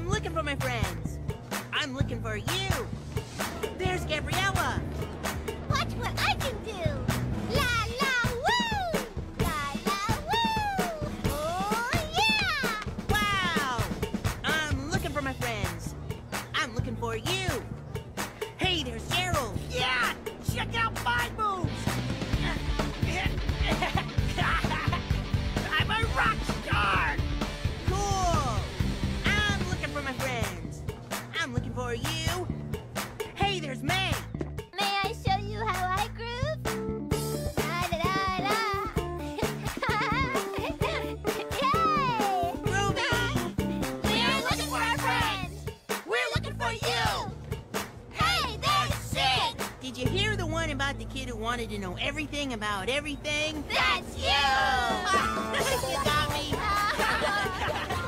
I'm looking for my friends. I'm looking for you. There's Gabriella. Watch what I can do. La la woo! La la woo! Oh yeah! Wow! I'm looking for my friends. I'm looking for you. Hey, there's Gerald. Yeah! Check out my moves! I'm a rock star! Cool! I'm looking for my friends. I'm looking for you. Hey, there's May. May I show you how I groove? Da da da da! Yay! Ruby. We're looking for our friends. We're looking for you. Hey, there's Sid. Did you hear the one about the kid who wanted to know everything about everything? That's you. You got me.